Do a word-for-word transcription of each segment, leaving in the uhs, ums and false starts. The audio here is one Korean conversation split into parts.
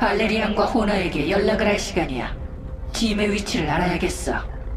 발레리안과 호나에게 연락을 할 시간이야. 짐의 위치를 알아야겠어.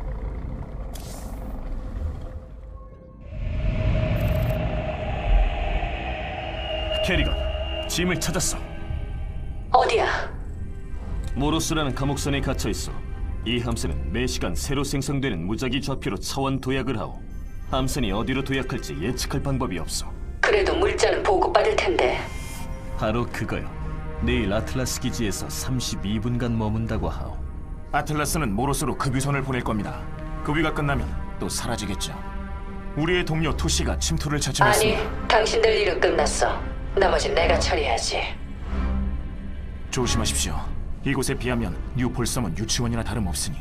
캐리건, 짐을 찾았어. 어디야? 모로스라는 감옥선에 갇혀있어. 이 함선은 매시간 새로 생성되는 무작위 좌표로 차원 도약을 하오. 함선이 어디로 도약할지 예측할 방법이 없어. 그래도 물자는 보고받을 텐데. 바로 그거요. 내일 아틀라스 기지에서 삼십이 분간 머문다고 하오. 아틀라스는 모로스로 급유선을 보낼 겁니다. 급유가 끝나면 또 사라지겠죠. 우리의 동료 토시가 침투를 아니, 자청했습니다. 당신들 일은 끝났어. 나머진 내가 처리하지. 조심하십시오. 이곳에 비하면 뉴폴섬은 유치원이나 다름없으니.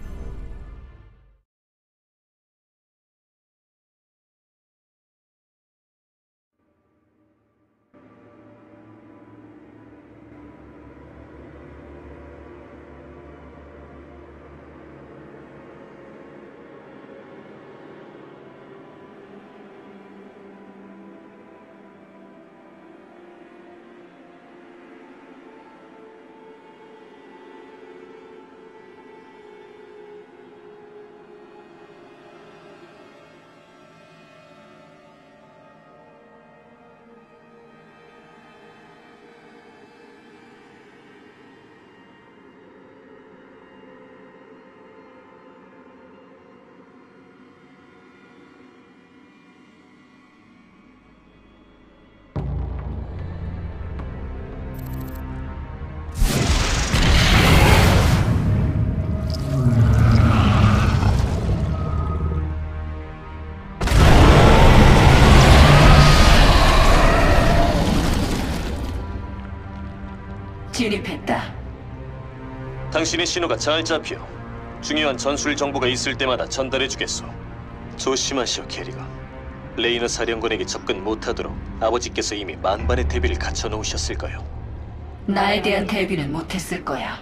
진입했다. 당신의 신호가 잘 잡혀. 중요한 전술 정보가 있을 때마다 전달해주겠소. 조심하시오, 캐리건. 레이너 사령관에게 접근 못하도록 아버지께서 이미 만반의 대비를 갖춰놓으셨을 거요. 나에 대한 대비는 못했을 거야.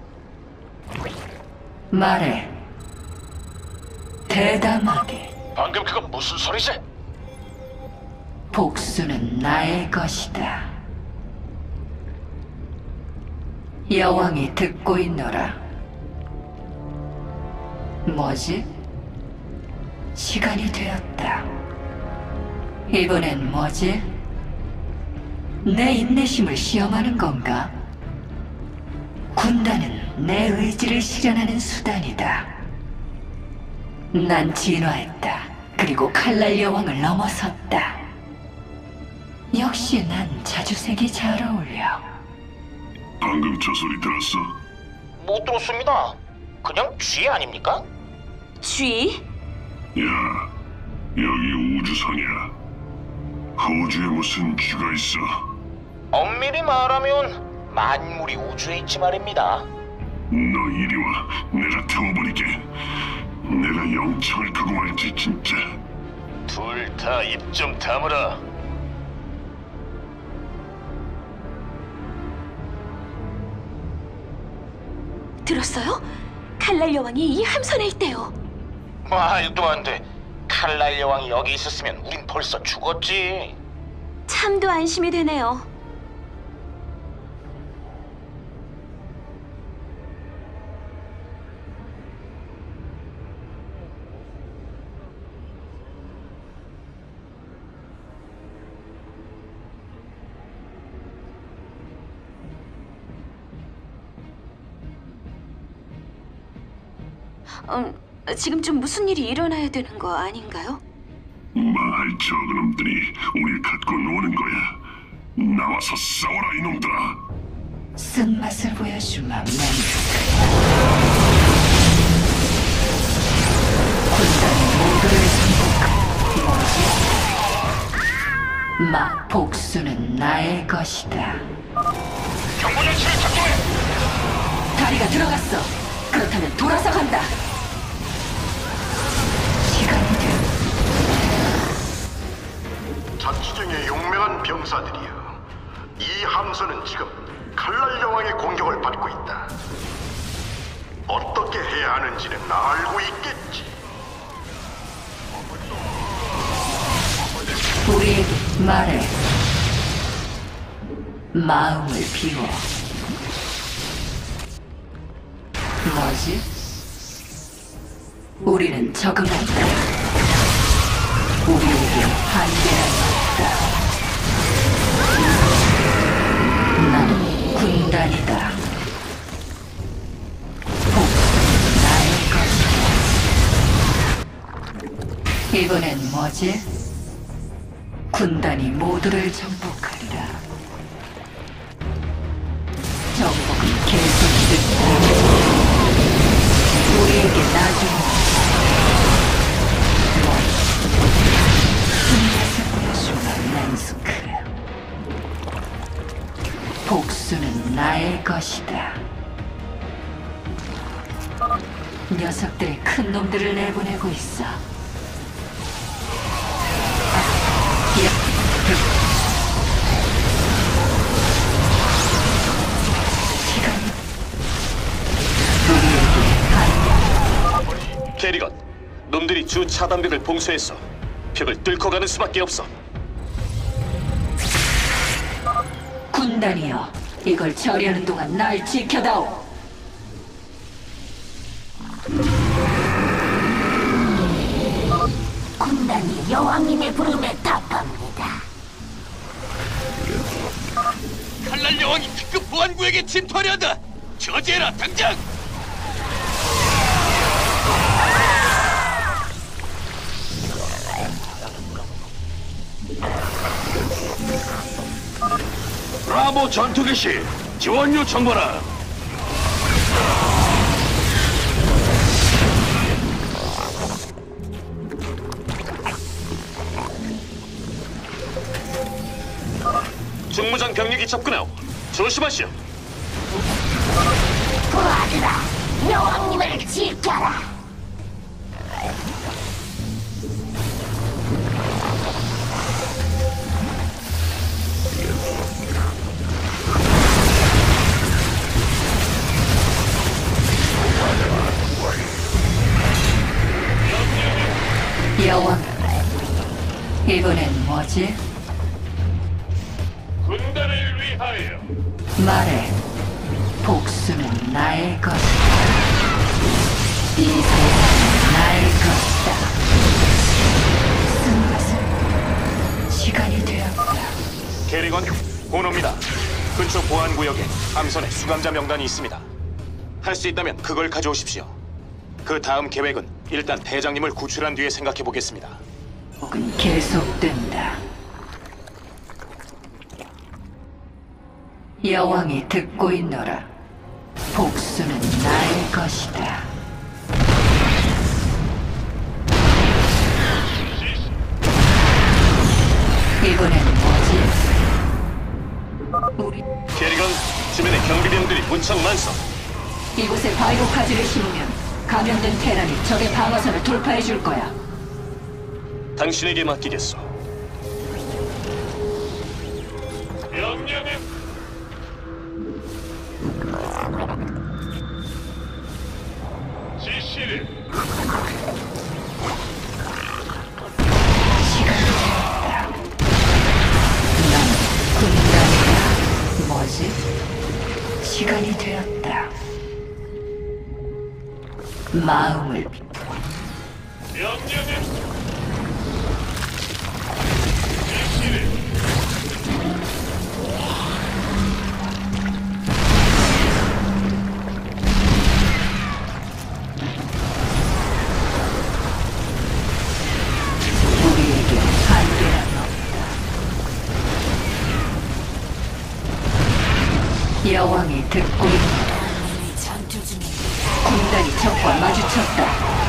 말해. 대담하게. 방금 그건 무슨 소리지? 복수는 나의 것이다. 여왕이 듣고 있노라. 뭐지? 시간이 되었다. 이번엔 뭐지? 내 인내심을 시험하는 건가? 군단은 내 의지를 실현하는 수단이다. 난 진화했다. 그리고 칼날 여왕을 넘어섰다. 역시 난 자주색이 잘 어울려. 방금 저 소리 들었어? 못 들었습니다. 그냥 쥐 아닙니까? 쥐? 야, 여기 우주선이야. 우주에 무슨 쥐가 있어? 엄밀히 말하면 만물이 우주에 있지 말입니다. 너 이리 와. 내가 태워버리게. 내가 영창을 두고 말지 진짜. 둘 다 입 좀 다물어. 들었어요? 칼날 여왕이 이 함선에 있대요. 말도 안 돼. 칼날 여왕이 여기 있었으면 우린 벌써 죽었지. 참도 안심이 되네요. 음, 지금쯤 무슨 일이 일어나야 되는 거 아닌가요? 말 저그놈들이 우릴 갖고 노는 거야. 나와서 싸워라 이놈들아. 쓴맛을 보여주마, 맹. 군단이 모두를 선택한 뭐지? 마, 복수는 나의 것이다. 경고장치를 작동해. 다리가 들어갔어. 그렇다면 돌아서 간다. 시간이 돼. 자치령의 용맹한 병사들이여, 이 함선은 지금 칼날 여왕의 공격을 받고 있다. 어떻게 해야 하는지는 알고 있겠지. 우리에게 말해. 마음을 비워. 뭐지? 우리는 적응한다. 우리에게 한계는 없다. 나는 군단이다. 복수는 나의 것이다. 이번엔 뭐지? 군단이 모두를 정복하리라. 정복은 계속된다. 우리에게 나중에 복수는 나의 것이다. 녀석들이 큰 놈들을 내보내고 있어. 아, 야, 그, 시간이 우리에게 한 캐리건, 놈들이 주 차단벽을 봉쇄했어. 벽을 뚫고 가는 수밖에 없어. 군단이여, 이걸 처리하는 동안 날 지켜다오. 군단이 여왕님의 부름에 답합니다. 칼날 여왕이 특급 보안구에게 침투하려 한다. 저지해라, 당장! 브라보 전투 개시! 지원 요청하라! 중무장 병력이 접근하오. 조심하시오. 부하들아, 여왕님을 지켜라. 여왕, 이번엔 뭐지? 군단을 위하여. 말해. 복수는 나의 것이다. 이 세상은 나의 것이다. 쓴 것은 시간이 되었다. 캐리건, 본호입니다. 근처 보안구역에 함선에 수감자 명단이 있습니다. 할 수 있다면 그걸 가져오십시오. 그 다음 계획은 일단 대장님을 구출한 뒤에 생각해 보겠습니다. 혹은 계속된다. 여왕이 듣고 있노라. 복수는 나의 것이다. 이번엔 뭐지? 우리 캐리건, 주변에 경비병들이 무척 많소. 이곳에 바이오 카즈를 심으면 감염된 테란이 적의 방어선을 돌파해 줄 거야. 당신에게 맡기겠소. 명령에 지시를. 시간이 되었다. 난 군단이다. 뭐지? 시간이 되었다. 마음을 명령에 지시를. 우리에게 한계는 없다. 여왕이 듣고 있노라. 군단이 적과 마주쳤다.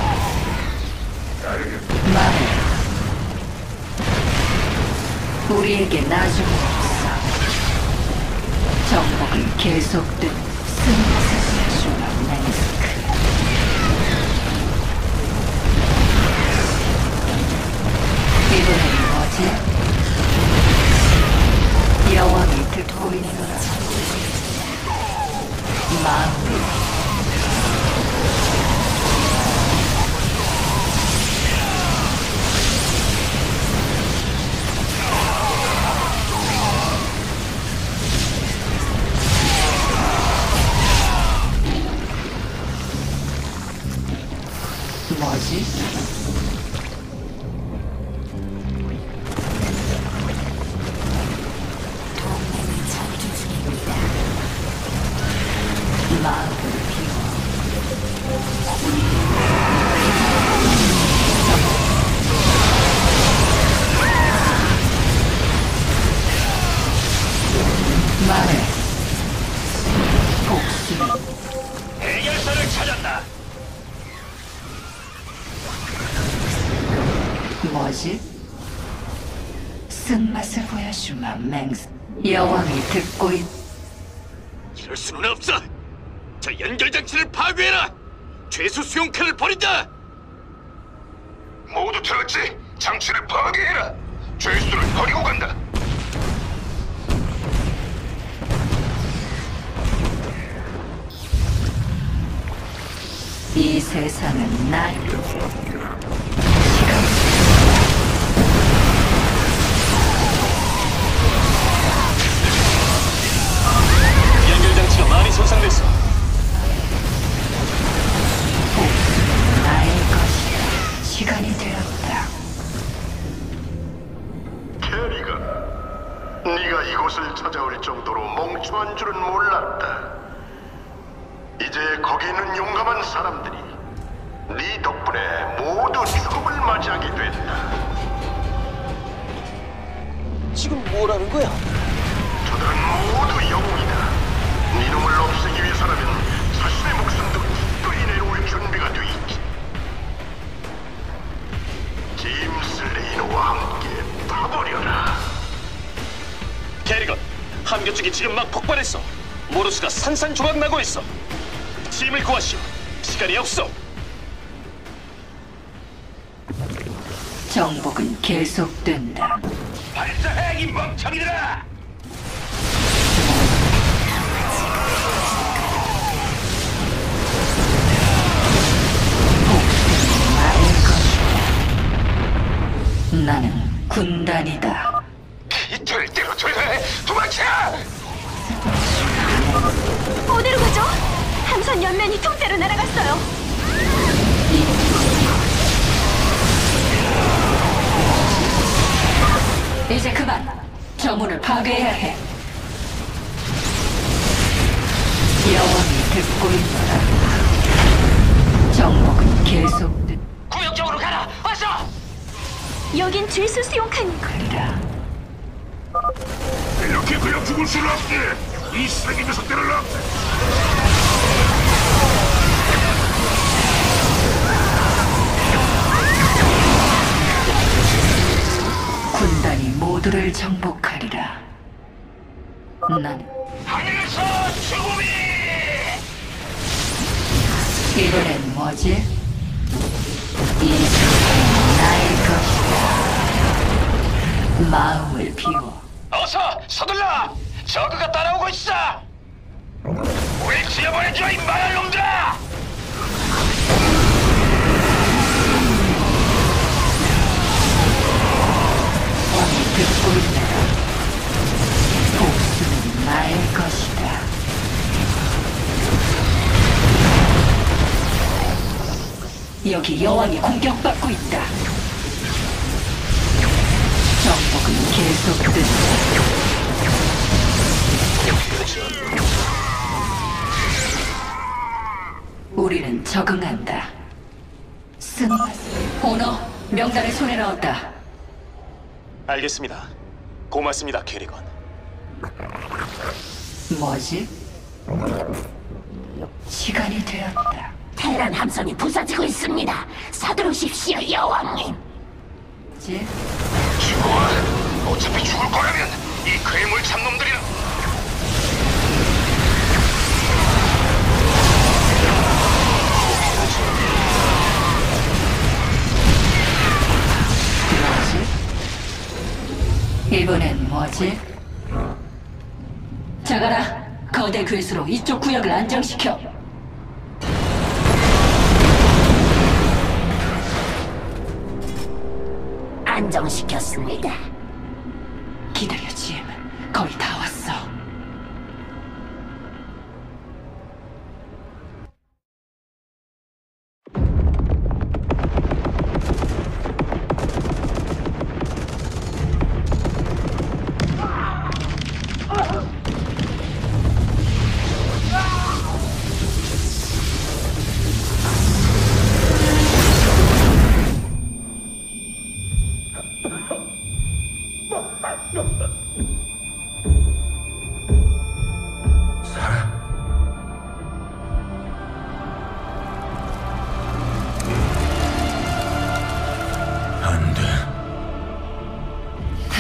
말해. 우리에게 나중은 없어. 정복은 계속된 승리세수라 맹스크. 이번엔 뭐지? 여왕이 듣고 있노라. 마음을 말해. 복수는 해결사를 찾았다. 뭐지? 쓴맛을 보여주마, 맹스. 여왕이 듣고 있... 이럴 수는 없어. 저 연결 장치를 파괴해라. 죄수 수용칼을 버린다. 모두 들었지? 장치를 파괴해라. 죄수를 버리고 간다. 이 세상은 나... 연결 장치가 많이 손상됐어. 나의 것이다. 시간이 되었다. 캐리건, 네가 이곳을 찾아올 정도로 멍청한 줄은 몰랐다. 이제 거기 있는 용감한 사람들이 네 덕분에 모두 죽음을 맞이하게 됐다. 지금 뭐라는 거야? 저들은 모두 영웅이다. 네 놈을 없애기 위해서라면 자신의 목숨도 기꺼이 내놓을 준비가 돼 있지. 제임스 레이너와 함께 파버려라. 캐리건, 함교 쪽이 지금 막 폭발했어. 모르스가 산산조각 나고 있어. 짐을 구하시오. 시간이 없어. 정복은 계속된다. 발사해 이 멍청이들아. 나는 군단이다. 이틀 때로 되네. 도망쳐! 어디로 가죠? 함선 옆면이 통째로 날아갔어요. 이제 그만. 저 문을 파괴해야 해. 여왕이 듣고 있노라. 정복은 계속된 구역 쪽으로 가라. 어서. 여긴 죄수 수용칸. 거리라. 이렇게 그냥 죽을 수는 없지. 이 쓰레기 녀석들을 없애. 군단이 모두를 정복하리라. 난 하늘에서 죽음이. 이번엔 뭐지? 이 세상은 나의 것이다. 마음을 비워. 어서 서둘러. 저그가 따라오고 있어. 우릴 지어버려줘 이 말할 놈들아. 왕이 듣고 있노라. 복수는 나의 것이다. 여기 여왕이 공격받고 있다. 정복은 계속된다. 우리는 적응한다. 쓴 오너 명단을 손에 넣었다. 알겠습니다. 고맙습니다, 캐리건. 뭐지? 시간이 되었다. 테란 함선이 부서지고 있습니다. 서두르십시오, 여왕님. 뭐지? 죽어. 어차피 죽을 거라면 이 괴물 참놈들이랑 뭐지? 이번엔 뭐지? 자가라, 거대 괴수로 이쪽 구역을 안정시켜. 안정시켰습니다. 기다려, 짐. 거의 다 왔어.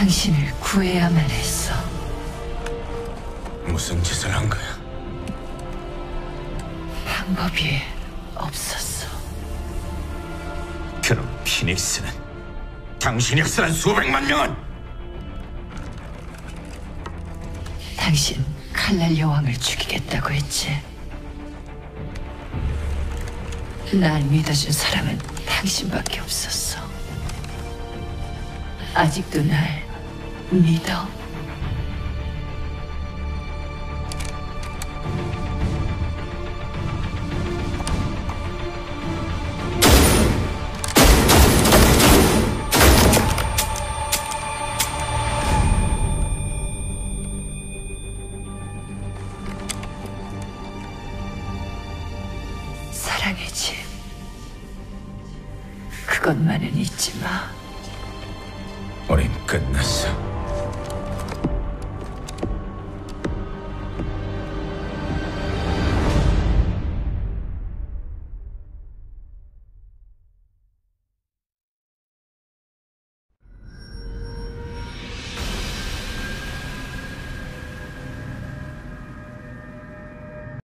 당신을 구해야만 했어. 무슨 짓을 한 거야? 방법이 없었어. 그럼 피닉스는 당신이 학살한 수백만 명은 당신 칼날 여왕을 죽이겠다고 했지. 날 믿어준 사람은 당신밖에 없었어. 아직도 날 믿어? 사랑의 집. 그것만은 잊지 마. 우린 끝났어.